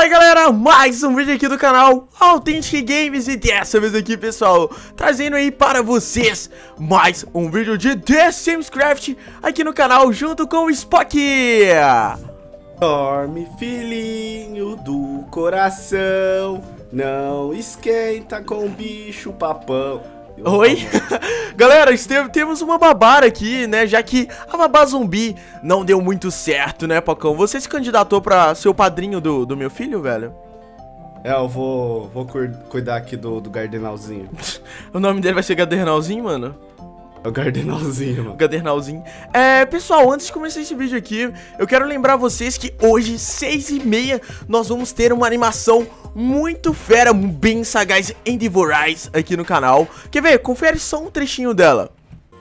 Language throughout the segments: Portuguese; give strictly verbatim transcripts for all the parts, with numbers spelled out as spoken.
aí galera, mais um vídeo aqui do canal Authentic Games. E dessa vez aqui pessoal, trazendo aí para vocês mais um vídeo de The Sims Craft aqui no canal junto com o Spock. Dorme filhinho do coração, não esquenta com o bicho papão. Oi? Galera, temos uma babara aqui, né? Já que a babá zumbi não deu muito certo, né, Pocão? Você se candidatou pra ser o padrinho do, do meu filho, velho? É, eu vou, vou cuidar aqui do, do Gardenalzinho. O nome dele vai ser Gadernalzinho, mano? É o Gardenalzinho, mano. Gadernalzinho. É, pessoal, antes de começar esse vídeo aqui, eu quero lembrar vocês que hoje, seis e meia, nós vamos ter uma animação muito fera, bem sagaz e voraz aqui no canal. Quer ver? Confere só um trechinho dela.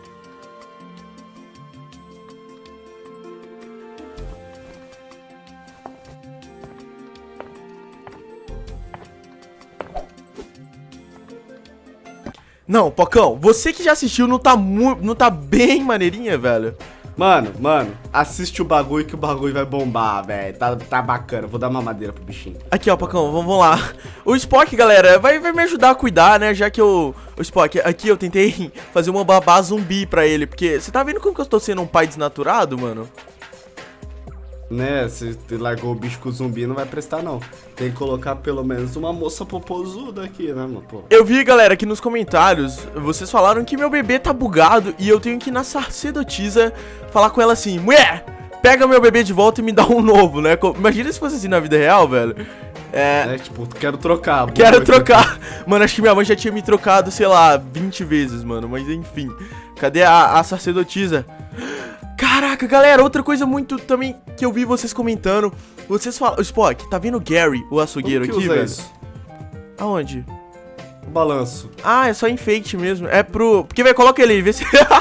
Não, Pocão, você que já assistiu não tá, mu não tá bem maneirinha, velho? Mano, mano, assiste o bagulho que o bagulho vai bombar, velho. Tá, tá bacana, vou dar uma madeira pro bichinho. Aqui, ó, Pocão, vamos, vamos lá. O Spock, galera, vai, vai me ajudar a cuidar, né? Já que eu... O Spock, aqui eu tentei fazer uma babá zumbi pra ele. Porque você tá vendo como que eu tô sendo um pai desnaturado, mano? Né, se largou o bicho com o zumbi não vai prestar não. Tem que colocar pelo menos uma moça popozuda aqui, né, mano? Pô. Eu vi, galera, aqui nos comentários, vocês falaram que meu bebê tá bugado e eu tenho que ir na sacerdotisa falar com ela assim: mulher, pega meu bebê de volta e me dá um novo, né? Imagina se fosse assim na vida real, velho. É, é tipo, quero trocar. Quero trocar. Mano, acho que minha mãe já tinha me trocado, sei lá, vinte vezes, mano. Mas enfim, cadê a, a sacerdotisa? Caraca, galera, outra coisa muito também que eu vi vocês comentando. Vocês falam, Spock, tá vendo o Gary, o açougueiro Como que aqui, usa velho? Isso? Aonde? O balanço. Ah, é só enfeite mesmo. É pro... Porque, velho, coloca ele aí, vê se...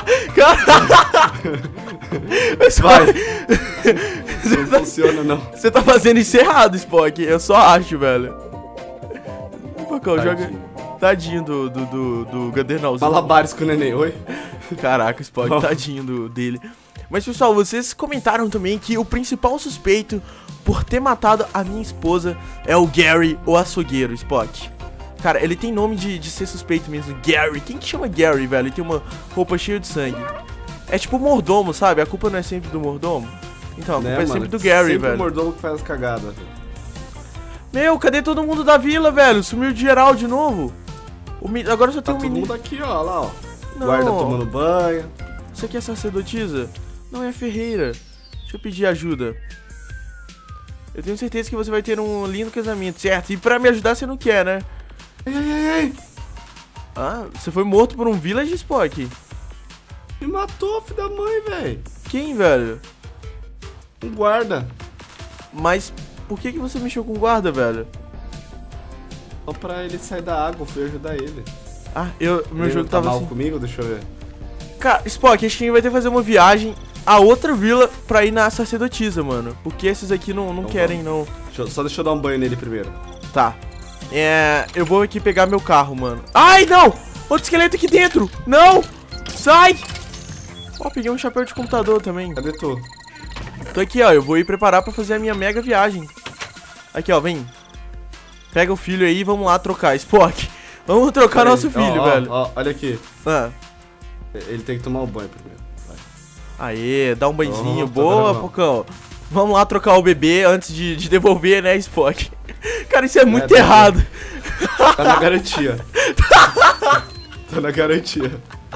Vai. Não tá... funciona, não. Você tá fazendo isso errado, Spock. Eu ssó acho, velho. Pocão, joga... Tadinho do, do, do, do Gadernalzinho. Malabares com o neném, oi? Caraca, Spock, tadinho do, dele. Mas, pessoal, vocês comentaram também que o principal suspeito por ter matado a minha esposa é o Gary, o açougueiro, Spock. Cara, ele tem nome de, de ser suspeito mesmo, Gary. Quem que chama Gary, velho? Ele tem uma roupa cheia de sangue. É tipo mordomo, sabe? A culpa não é sempre do mordomo? Então, a culpa né, é sempre mano, do Gary, sempre velho. Sempre o mordomo que faz as cagadas, velho. Meu, cadê todo mundo da vila, velho? Sumiu de geral de novo. O mi... Agora só tem tá um todo menino. mundo aqui, ó, lá, ó. Não. Guarda tomando banho. Você quer sacerdotisa? Não, é ferreira. Deixa eu pedir ajuda. Eu tenho certeza que você vai ter um lindo casamento, certo? E pra me ajudar você não quer, né? Ei, ei, ei, ei. Ah, você foi morto por um village, Spock? Me matou, filho da mãe, velho. Quem, velho? Um guarda. Mas por que que você mexeu com o guarda, velho? Só pra ele sair da água, eu fui ajudar ele. Ah, eu, meu ele jogo tá tava mal assim. comigo, deixa eu ver. Cara, Spock, acho que a gente vai ter que fazer uma viagem a outra vila pra ir na sacerdotisa, mano. Porque esses aqui não, não então, querem, vamos. não. Deixa eu, só deixa eu dar um banho nele primeiro. Tá. É, eu vou aqui pegar meu carro, mano. Ai, não! Outro esqueleto aqui dentro! Não! Sai! Ó, peguei um chapéu de computador também. Cadê tu? Tô aqui, ó. Eu vou ir preparar pra fazer a minha mega viagem. Aqui, ó, vem. Pega o filho aí e vamos lá trocar. Spock, vamos trocar Pera nosso aí. filho, ó, velho. Ó, ó, olha aqui. Ah. Ele tem que tomar o banho primeiro. Vai. Aê, dá um banhozinho. Oh, boa, Pocão. Vamos lá trocar o bebê antes de, de devolver, né, Spock? Cara, isso é muito é, errado. Tá na garantia. Tá na garantia.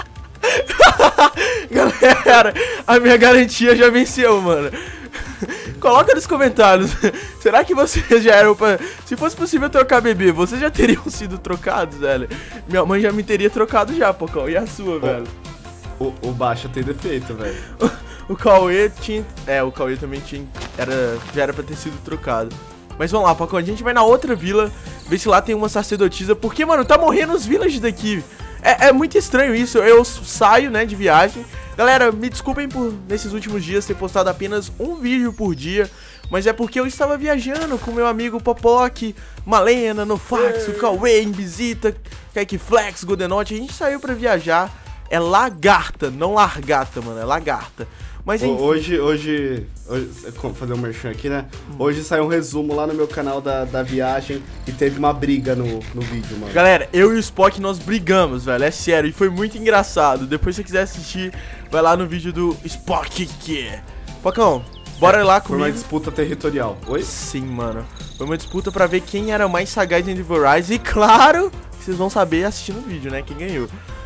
Galera, a minha garantia já venceu, mano. Coloca nos comentários. Será que vocês já eram pra... Se fosse possível trocar bebê, vocês já teriam sido trocados, velho? Minha mãe já me teria trocado já, Pocão. E a sua, o, velho? O, o baixo tem defeito, velho. O Cauê tinha... É, o Cauê também tinha... Era... Já era pra ter sido trocado. Mas vamos lá, Pocão. A gente vai na outra vila, ver se lá tem uma sacerdotisa. Porque, mano, tá morrendo os villages daqui. É, é muito estranho isso. Eu saio, né, de viagem. Galera, me desculpem por, nesses últimos dias, ter postado apenas um vídeo por dia. Mas é porque eu estava viajando com meu amigo Popoc, Malena, Nofax, o Cauê, Invisita, Kekflex, Godenote. A gente saiu pra viajar. É lagarta, não largata, mano. É lagarta. Mas enfim. Hoje, hoje, hoje, fazer um merchan aqui, né? Hoje saiu um resumo lá no meu canal da, da viagem e teve uma briga no, no vídeo, mano. Galera, eu e o Spock, nós brigamos, velho, é sério, e foi muito engraçado. Depois, se você quiser assistir, vai lá no vídeo do Spock. Pocão, bora é, lá comigo. Foi uma disputa territorial, oi? Sim, mano. Foi uma disputa pra ver quem era mais sagaz em Verizon. E claro, vocês vão saber assistindo o vídeo, né, quem ganhou.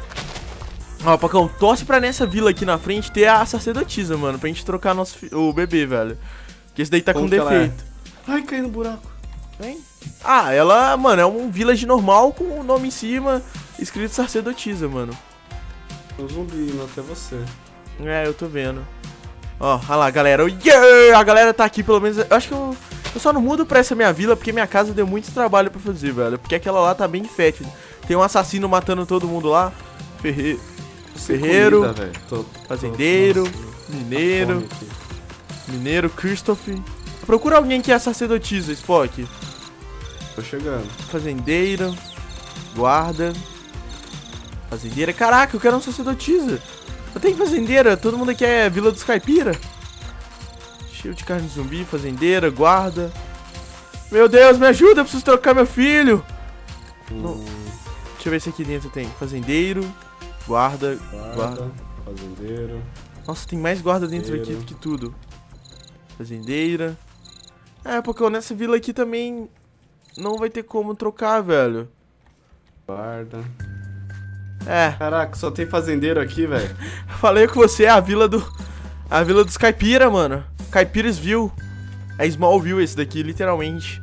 Ó, Pacão, torce pra nessa vila aqui na frente ter a sacerdotisa, mano. Pra gente trocar nosso o bebê, velho. Porque esse daí tá Como com defeito. É? Ai, caiu no buraco. Vem. Ah, ela, mano, é um village normal com o nome em cima, escrito sacerdotisa, mano. Um zumbi indo até você. É, eu tô vendo. Ó, olha lá, galera. Yeah! A galera tá aqui, pelo menos. Eu acho que eu, eu só não mudo pra essa minha vila porque minha casa deu muito trabalho pra fazer, velho. Porque aquela lá tá bem fétida. Tem um assassino matando todo mundo lá. Ferre... Ferreiro, comida, tô, fazendeiro, tô, mineiro, mineiro, Christopher. Procura alguém que é sacerdotisa, Spock. Tô chegando. Fazendeiro, guarda, fazendeira. Caraca, eu quero uma sacerdotisa. Eu tenho fazendeira, todo mundo aqui é Vila dos Caipira. Cheio de carne de zumbi, fazendeira, guarda. Meu Deus, me ajuda, eu preciso trocar meu filho. Hum. Deixa eu ver se aqui dentro tem fazendeiro. Guarda, guarda, guarda, fazendeiro. Nossa, tem mais guarda dentro fazendeiro. Aqui do que tudo. Fazendeira. É, porque nessa vila aqui também não vai ter como trocar, velho. Guarda. É. Caraca, só tem fazendeiro aqui, velho. Falei com você, é a vila do... A vila dos Caipira, mano. Caipiresville. É Smallville esse daqui, literalmente.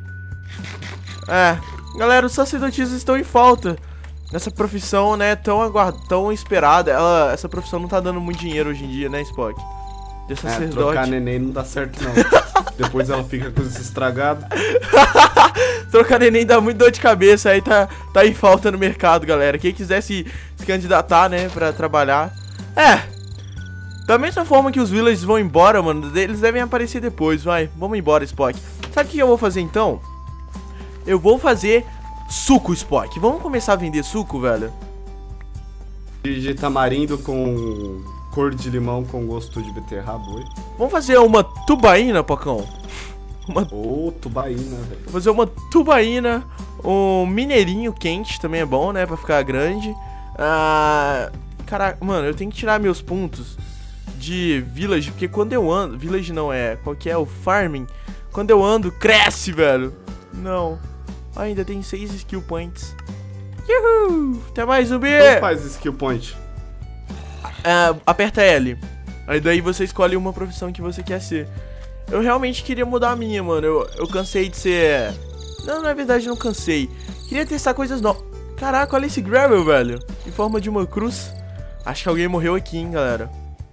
É. Galera, os sacerdotisas estão em falta. Essa profissão, né, tão aguardada, tão esperada. Ela, essa profissão não tá dando muito dinheiro hoje em dia, né, Spock? De sacerdote. É, trocar neném não dá certo, não. Depois ela fica com isso estragado. Trocar neném dá muito dor de cabeça. Aí tá, tá em falta no mercado, galera. Quem quiser se, se candidatar, né, pra trabalhar. É. Da mesma forma que os villagers vão embora, mano, eles devem aparecer depois, vai. Vamos embora, Spock. Sabe o que eu vou fazer, então? Eu vou fazer... suco, Spock. Vamos começar a vender suco, velho? De, de tamarindo com cor de limão com gosto de beterraba, oi? Vamos fazer uma tubaína, Pocão? Uma... Ô, oh, tubaína, velho. Vou fazer uma tubaína, um mineirinho quente, também é bom, né? Pra ficar grande. Ah... Caraca, mano, eu tenho que tirar meus pontos de village, porque quando eu ando... Village não é, qual que é? O farming. Quando eu ando, cresce, velho. Não... Ainda tem seis skill points. Uhul! Até mais, zumbi! Como faz skill point? Uh, aperta L. Aí daí você escolhe uma profissão que você quer ser. Eu realmente queria mudar a minha, mano. Eu, eu cansei de ser... Não, na verdade não cansei. Queria testar coisas novas. Caraca, olha esse gravel, velho. Em forma de uma cruz. Acho que alguém morreu aqui, hein, galera.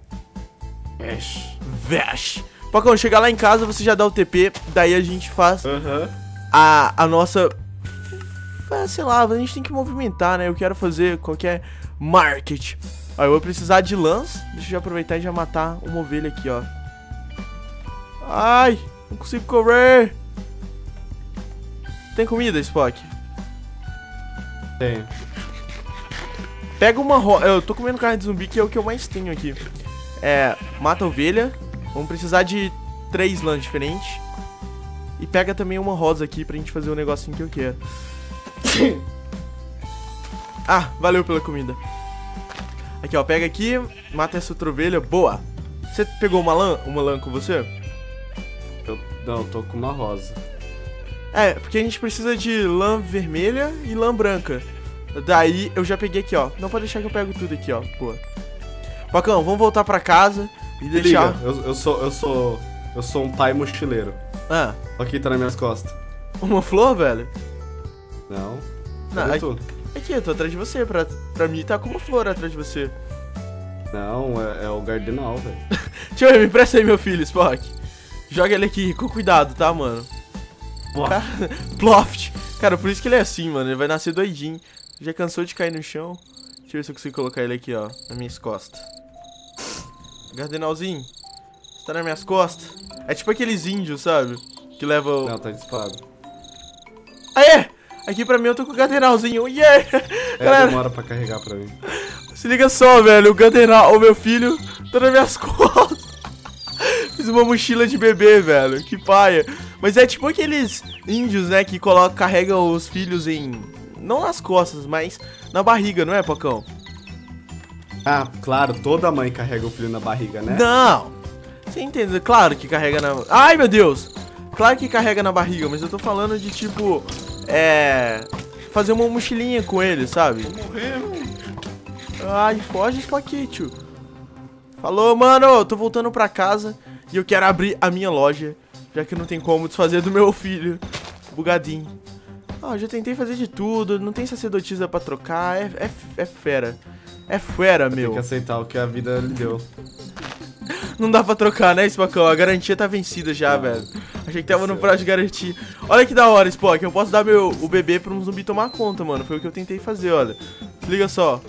Vesh. Vesh. Pocão, chegar lá em casa, você já dá o T P. Daí a gente faz... Aham. Uh-huh. A, a nossa... Sei lá, a gente tem que movimentar, né? Eu quero fazer qualquer market. Ó, eu vou precisar de lãs. Deixa eu aproveitar e já matar uma ovelha aqui, ó. Ai, não consigo correr. Tem comida, Spock? Tem. Pega uma rosa. Eu tô comendo carne de zumbi, que é o que eu mais tenho aqui. É, mata a ovelha. Vamos precisar de três lãs diferentes. E pega também uma rosa aqui pra gente fazer o negocinho que eu quero. Ah, valeu pela comida. Aqui, ó, pega aqui, mata essa outra ovelha. Boa. Você pegou uma lã, uma lã com você? Eu, não, tô com uma rosa. É, porque a gente precisa de lã vermelha e lã branca. Daí eu já peguei aqui, ó. Não pode deixar que eu pego tudo aqui, ó. Boa. Pacão, vamos voltar pra casa e deixar... Liga, eu, eu sou, eu sou, eu sou um pai mochileiro. Ah. Aqui tá nas minhas costas. Uma flor, velho? Não. Não, aqui, aqui, eu tô atrás de você. Pra, pra mim tá com uma flor atrás de você. Não, é, é o Gardenal, velho. Deixa eu ver, me empresta aí meu filho, Spock. Joga ele aqui, com cuidado, tá, mano? Cara, Ploft. Cara, por isso que ele é assim, mano. Ele vai nascer doidinho. Já cansou de cair no chão. Deixa eu ver se eu consigo colocar ele aqui, ó. Nas minhas costas. Gardenalzinho. Você tá nas minhas costas. É tipo aqueles índios, sabe? Que levam... Não, tá disparado. Aê! Aqui pra mim eu tô com o Gardenalzinho. Yeah! É, Galera, demora pra carregar pra mim. Se liga só, velho. O Gundenal, o meu filho, tá nas minhas costas. Fiz uma mochila de bebê, velho. Que paia. Mas é tipo aqueles índios, né, que colocam, carregam os filhos em... Não nas costas, mas na barriga, não é, Pacão? Ah, claro, toda mãe carrega o filho na barriga, né? Não. Você entende? Claro que carrega na... Ai, meu Deus. Claro que carrega na barriga, mas eu tô falando de, tipo... É... Fazer uma mochilinha com ele, sabe? Vou morrer, mano. Ai, foge, Spaquito. Falou, mano, eu tô voltando pra casa e eu quero abrir a minha loja, já que não tem como desfazer do meu filho bugadinho. Ah, eu já tentei fazer de tudo, não tem sacerdotisa pra trocar, é, é, é fera. É fera, meu. Tem que aceitar o que a vida lhe deu. Não dá pra trocar, né, Spacão? A garantia tá vencida já, não. velho. Achei que tava no prazo de garantia. Olha que da hora, Spock, eu posso dar meu, o bebê pra um zumbi tomar conta, mano. Foi o que eu tentei fazer, olha. Se liga só.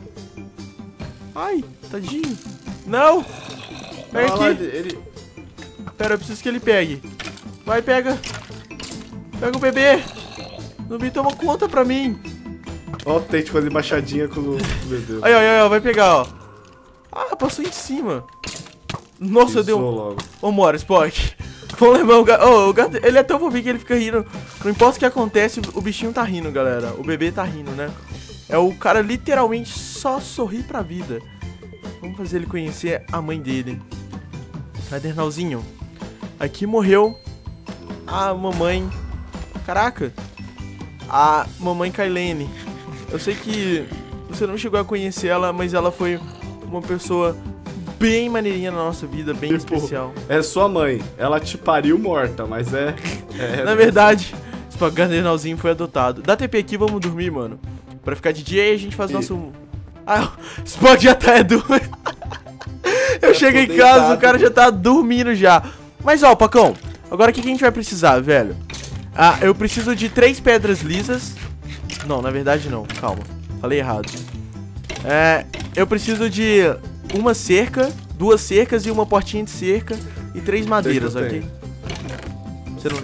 Ai, tadinho. Não! Pega aqui. Ele, ele... Pera, eu preciso que ele pegue. Vai, pega. Pega o bebê. O zumbi toma conta pra mim. Ó, tente fazer baixadinha com o... Meu Deus. Aí, ó, ó, vai pegar, ó. Ah, passou em cima. Nossa, Pisou deu um... logo. Ô, Mora, Spock. Vamos levar o gato. Oh, o gato, ele é tão bobinho que ele fica rindo. Não importa o que acontece, o bichinho tá rindo, galera. O bebê tá rindo, né? É o cara literalmente só sorrir pra vida. Vamos fazer ele conhecer a mãe dele. Cadernalzinho. Aqui morreu a mamãe. Caraca. A mamãe Kailene. Eu sei que você não chegou a conhecer ela, mas ela foi uma pessoa bem maneirinha na nossa vida, bem tipo, especial. É sua mãe. Ela te pariu morta, mas é... é na verdade, o Cadernalzinho foi adotado. Dá T P aqui, vamos dormir, mano. Pra ficar de dia e a gente faz e... nosso... Ah, o Spock já tá é doido. Eu é chego em casa, deitado. O cara já tá dormindo já. Mas ó, Pacão, agora o que, que a gente vai precisar, velho? Ah, eu preciso de três pedras lisas. Não, na verdade não, calma. Falei errado. É, eu preciso de uma cerca, duas cercas e uma portinha de cerca e três madeiras, ok? Você não...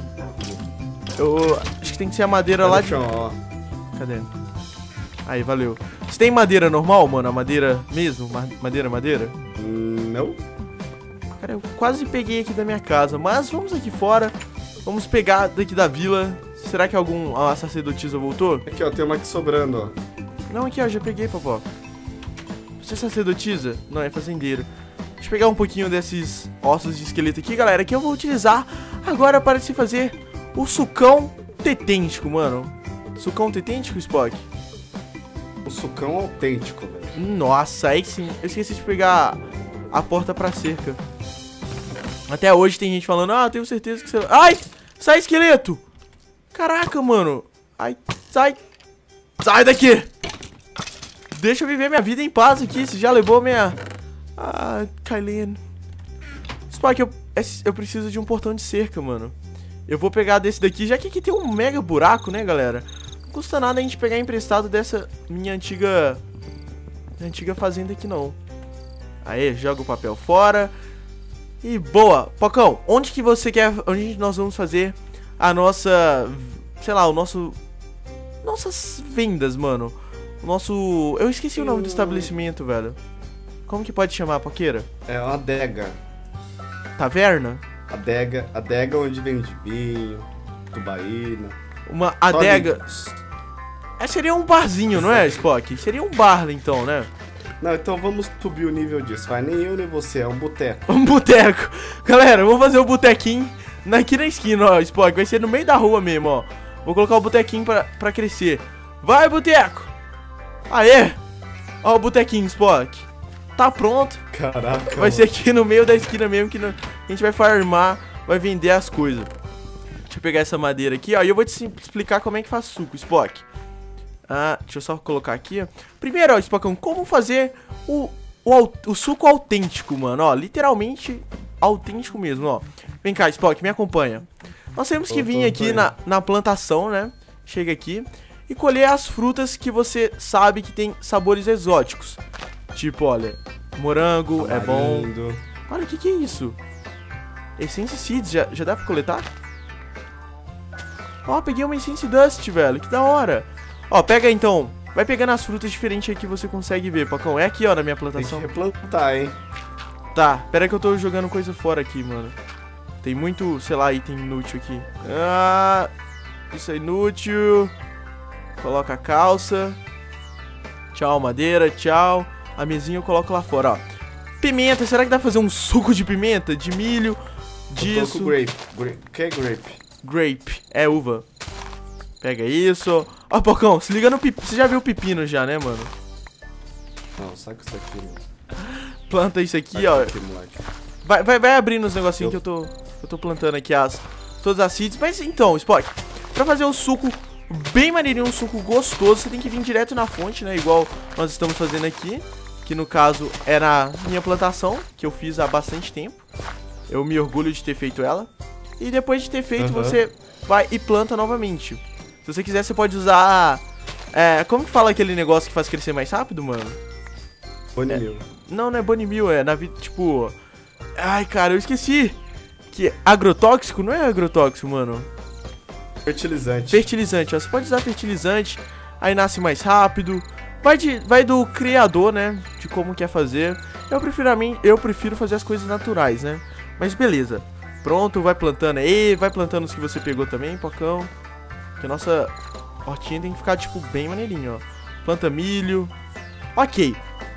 Eu acho que tem que ser a madeira lá de... Chão, ó. Cadê? Aí, valeu. Você tem madeira normal, mano? A madeira mesmo? Madeira, madeira? Hum, não. Cara, eu quase peguei aqui da minha casa. Mas vamos aqui fora. Vamos pegar daqui da vila. Será que algum... a sacerdotisa voltou? Aqui, ó. Tem uma aqui sobrando, ó. Não, aqui, ó. Já peguei, popó. Você é sacerdotisa? Não, é fazendeiro. Deixa eu pegar um pouquinho desses ossos de esqueleto aqui, galera. Que eu vou utilizar agora para se fazer o sucão tetêntico, mano. Sucão tetêntico, Spock? O sucão autêntico, velho. Nossa, aí sim. Eu esqueci de pegar a porta pra cerca. Até hoje tem gente falando, ah, tenho certeza que você... Ai! Sai, esqueleto! Caraca, mano. Ai, sai. Sai daqui! Deixa eu viver minha vida em paz aqui. Você já levou minha... Ah, Kailene. Spock, eu, eu preciso de um portão de cerca, mano. Eu vou pegar desse daqui, já que aqui tem um mega buraco, né, galera? Não custa nada a gente pegar emprestado dessa minha antiga... Minha antiga fazenda aqui, não. Aí, joga o papel fora. E boa. Pocão, onde que você quer... Onde nós vamos fazer a nossa... Sei lá, o nosso... Nossas vendas, mano. O nosso... Eu esqueci o nome do estabelecimento, velho. Como que pode chamar, Poqueira? É uma adega. Taverna? Adega. Adega onde vende vinho, tubaína. Uma adega... É, seria um barzinho, não é, Spock? Seria um bar, então, né? Não, então vamos subir o nível disso. Vai, nem eu nem você, é um boteco. Um boteco. Galera, vamos fazer o botequinho aqui na esquina, ó, Spock. Vai ser no meio da rua mesmo, ó. Vou colocar o botequinho pra, pra crescer. Vai, boteco! Aê! Ó o botequinho, Spock. Tá pronto. Caraca. Vai ser aqui no meio da esquina mesmo que a gente vai farmar, vai vender as coisas. Deixa eu pegar essa madeira aqui, ó. E eu vou te explicar como é que faz suco, Spock. Ah, deixa eu só colocar aqui, ó. Primeiro, ó, Spockão, como fazer o, o, o suco autêntico, mano, ó. Literalmente autêntico mesmo, ó. Vem cá, Spock, me acompanha. Nós temos que vir aqui na, na plantação, né? Chega aqui e colher as frutas que você sabe que tem sabores exóticos. Tipo, olha, morango é bom. Olha, o que que é isso? Essence Seeds, já, já dá pra coletar? Ó, peguei uma Essence Dust, velho, que da hora. Ó, pega então, Vai pegando as frutas diferentes aí que você consegue ver, Pacão. É aqui, ó, na minha plantação. Tem que replantar, hein? Tá, pera aí que eu tô jogando coisa fora aqui, mano. Tem muito, sei lá, item inútil aqui. Ah, isso é inútil. Coloca a calça. Tchau, madeira, tchau. A mesinha eu coloco lá fora, ó. Pimenta, será que dá pra fazer um suco de pimenta? De milho, disso. Grape. Grape. O que é grape? Grape, é uva. Pega isso. Ó, Pocão, se liga no pepino. Você já viu o pepino já, né, mano? Não, saca isso aqui, mano. Planta isso aqui, ó. Aqui, vai, vai, vai abrindo os negocinhos eu... que eu tô, eu tô plantando aqui as, todas as seeds. Mas então, Spock, pra fazer o suco bem maneirinho, um suco gostoso, você tem que vir direto na fonte, né? Igual nós estamos fazendo aqui. Que no caso é na minha plantação, que eu fiz há bastante tempo. Eu me orgulho de ter feito ela. E depois de ter feito, uhum. você vai e planta novamente. Se você quiser, você pode usar... É, como que fala aquele negócio que faz crescer mais rápido, mano? Bonimil. É, não, não é Bonimil, é na vida, tipo... Ai, cara, eu esqueci. Que agrotóxico? Não é agrotóxico, mano. Fertilizante. Fertilizante, ó. Você pode usar fertilizante, aí nasce mais rápido. Vai, de, vai do criador, né? De como quer fazer. Eu prefiro, a mim, eu prefiro fazer as coisas naturais, né? Mas beleza. Pronto, vai plantando aí. Vai plantando os que você pegou também, Pocão. Que a nossa hortinha tem que ficar, tipo, bem maneirinho, ó. Planta milho. Ok.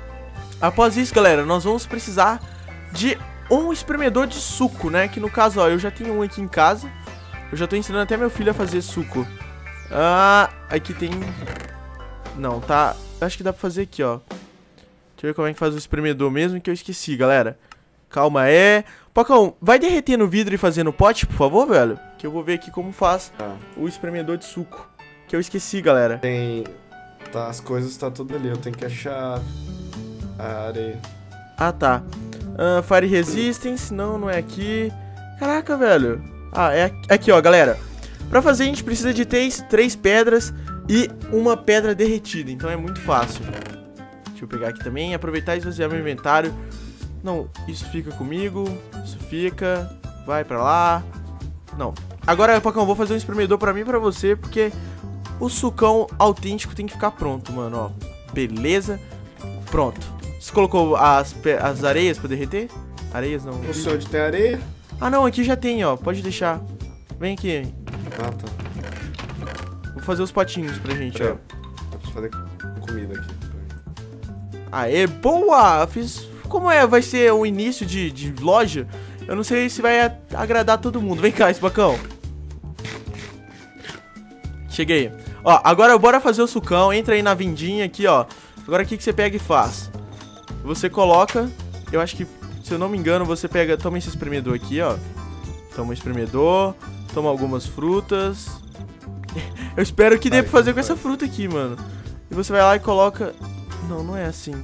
Após isso, galera, nós vamos precisar de um espremedor de suco, né? Que no caso, ó, eu já tenho um aqui em casa. Eu já tô ensinando até meu filho a fazer suco. Ah, aqui tem... Não, tá... Acho que dá pra fazer aqui, ó. Deixa eu ver como é que faz o espremedor mesmo, que eu esqueci, galera. Calma, é... Pocão, vai derretendo o vidro e fazendo o pote, por favor, velho? Que eu vou ver aqui como faz ah. o espremedor de suco. Que eu esqueci, galera. Tem... Tá, as coisas tá tudo ali. Eu tenho que achar a areia. Ah, tá. Uh, Fire Resistance. Não, não é aqui. Caraca, velho. Ah, é aqui, ó, galera. Pra fazer, a gente precisa de três, três pedras e uma pedra derretida. Então é muito fácil. Deixa eu pegar aqui também. Aproveitar e esvaziar meu inventário. Não, isso fica comigo. Isso fica. Vai pra lá. Não. Agora, Pocão, vou fazer um espremedor pra mim e pra você, porque o sucão autêntico tem que ficar pronto, mano, ó. Beleza. Pronto. Você colocou as, as areias pra derreter? Areias não. Não sei onde tem areia. Ah, não, aqui já tem, ó. Pode deixar. Vem aqui. Ah, tá. Vou fazer os potinhos pra gente, Pera, ó. Vou fazer comida aqui. Aê, boa! Fiz... Como é? Vai ser o início de, de loja? Eu não sei se vai agradar todo mundo. Vem cá, Espacão. Cheguei. Ó, agora bora fazer o sucão. Entra aí na vindinha aqui, ó. Agora o que, que você pega e faz? Você coloca... Eu acho que, se eu não me engano, você pega... Toma esse espremedor aqui, ó. Toma um espremedor. Toma algumas frutas. Eu espero que dê pra fazer com essa fruta aqui, mano. E você vai lá e coloca... Não, não é assim.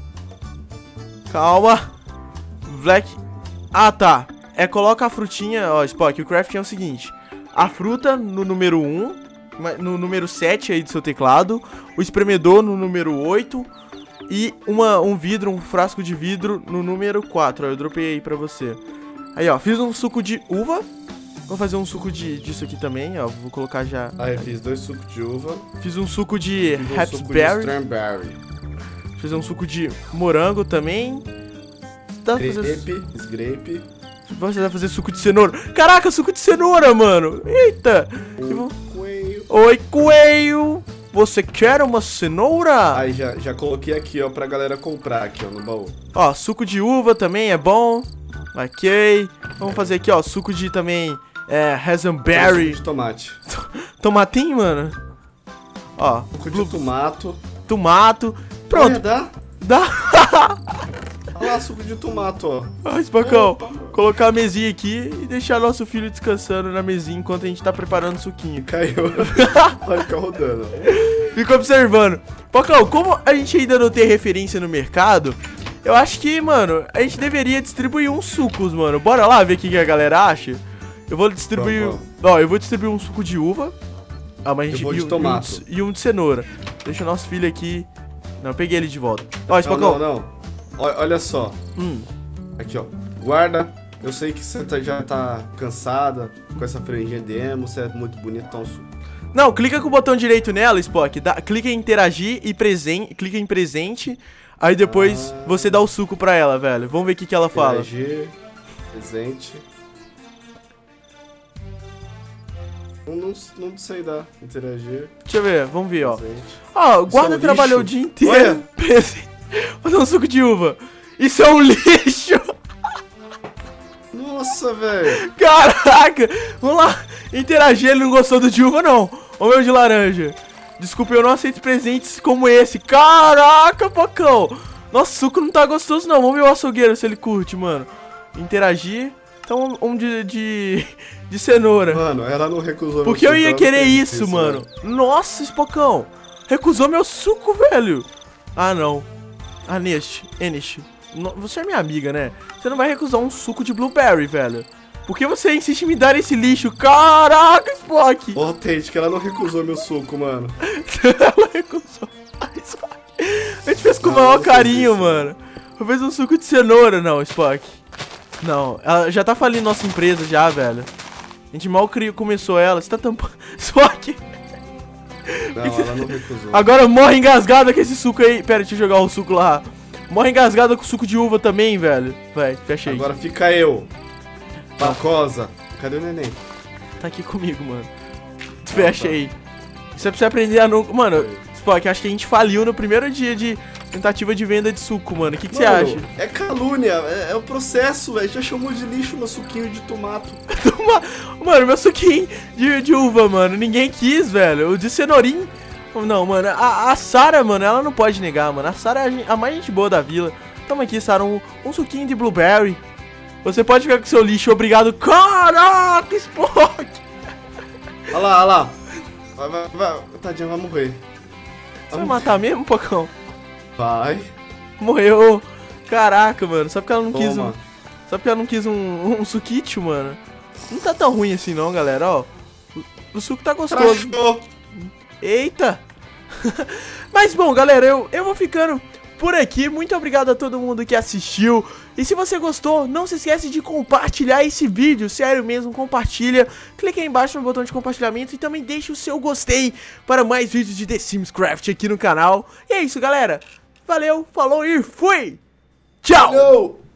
Calma. Black... Ah, tá. É, coloca a frutinha... Ó, Spock, o crafting é o seguinte. A fruta no número um. No número sete aí do seu teclado. O espremedor no número oito. E uma, um vidro, um frasco de vidro no número quatro. Ó, eu dropei aí pra você. Aí, ó, fiz um suco de uva. Vou fazer um suco de, disso aqui também, ó. Vou colocar já... Aí, eu fiz dois sucos de uva. Fiz um suco de fiz um raspberry. Suco de strawberry. Fiz um suco de morango também. Dá pra fazer... Grape, esgrape. Você vai fazer suco de cenoura. Caraca, suco de cenoura, mano. Eita. Um vou... coelho. Oi, coelho. Você quer uma cenoura? Aí, já, já coloquei aqui, ó, pra galera comprar aqui, ó, no baú. Ó, suco de uva também é bom. Ok. Vamos fazer aqui, ó, suco de também... É, raspberry. Suco de tomate. Tomatinho, mano. Ó. Suco de tomato. Tomato. Pronto. Olha, dá? Dá. Olha lá, suco de tomato, ó. Ó, Espacão, colocar a mesinha aqui e deixar nosso filho descansando na mesinha enquanto a gente tá preparando o suquinho. Caiu. Vai ficar rodando. Fica observando. Pocão, como a gente ainda não tem referência no mercado, eu acho que, mano, a gente deveria distribuir uns sucos, mano. Bora lá ver o que a galera acha? Eu vou distribuir... Vamos, vamos. Ó, eu vou distribuir um suco de uva. Ah, mas a gente... Eu vou de e, tomato. E um, e um de cenoura. Deixa o nosso filho aqui... Não, eu peguei ele de volta. Ó, Espacão. Não, não, não. Olha só. Hum. Aqui, ó. Guarda. Eu sei que você tá, já tá cansada com essa franjinha de emo. Você é muito bonito, então suco. Não, clica com o botão direito nela, Spock. Dá, clica em interagir e presente. Clica em presente. Aí depois ah. você dá o suco pra ela, velho. Vamos ver o que, que ela fala. Interagir, presente. Não, não, não sei dar. Interagir. Deixa eu ver, vamos ver, ó. Ó, o guarda é um trabalhou lixo. o dia inteiro. Presente. Fazer um suco de uva. Isso é um lixo. Nossa, velho. Caraca. Vamos lá. Interagir, ele não gostou do de uva, não. O meu de laranja. Desculpa, eu não aceito presentes como esse. Caraca, Pacão. Nossa, o suco não tá gostoso, não. Vamos ver o açougueiro se ele curte, mano. Interagir. Então, um de, de, de cenoura. Mano, ela não recusou. Porque eu ia querer isso, isso, mano. Velho. Nossa, Spocão. Recusou meu suco, velho. Ah, não. Ah, neste. Enish. Você é minha amiga, né? Você não vai recusar um suco de blueberry, velho. Por que você insiste em me dar esse lixo? Caraca, Spock! Ô, Tate, que ela não recusou meu suco, mano. Ela recusou. Ai, Spock. A gente fez com o maior carinho, isso, mano. Eu fiz um suco de cenoura, não, Spock. Não, ela já tá falindo nossa empresa já, velho. A gente mal criou, começou ela. Você tá tampando... Spock! Não, ela não recusou. Agora morre engasgada com esse suco aí. Pera, deixa eu jogar o suco lá. Morre engasgada com suco de uva também, velho. Vai, fecha aí. Agora fica eu. Pacosa. Cadê o neném? Tá aqui comigo, mano. Fecha ah, tá. aí. Você precisa aprender a não... Mano, Spock, acho que a gente faliu no primeiro dia de tentativa de venda de suco, mano. O que, que você acha? É calúnia. É, é o processo, velho. Já chamou de lixo meu suquinho de tomato. Mano, meu suquinho de, de uva, mano. Ninguém quis, velho. O de cenourinho... Não, mano, a, a Sarah, mano, ela não pode negar, mano. A Sarah é a mais gente boa da vila. Toma aqui, Sarah, um, um suquinho de blueberry. Você pode ficar com seu lixo, obrigado. Caraca, Spock! Olha lá, olha lá. Vai, vai, vai. Tadinha, vai morrer. Você vai matar mesmo, Pocão? Vai. Morreu. Caraca, mano, só porque ela não Toma. quis um... Só porque ela não quis um, um suquite, mano. Não tá tão ruim assim não, galera, ó. O, o suco tá gostoso. Trachou. Eita! Mas bom, galera, eu, eu vou ficando por aqui. Muito obrigado a todo mundo que assistiu. E se você gostou, não se esquece de compartilhar esse vídeo. Sério mesmo, compartilha. Clique aí embaixo no botão de compartilhamento e também deixe o seu gostei para mais vídeos de The Sims Craft aqui no canal. E é isso, galera. Valeu, falou e fui! Tchau! Valeu.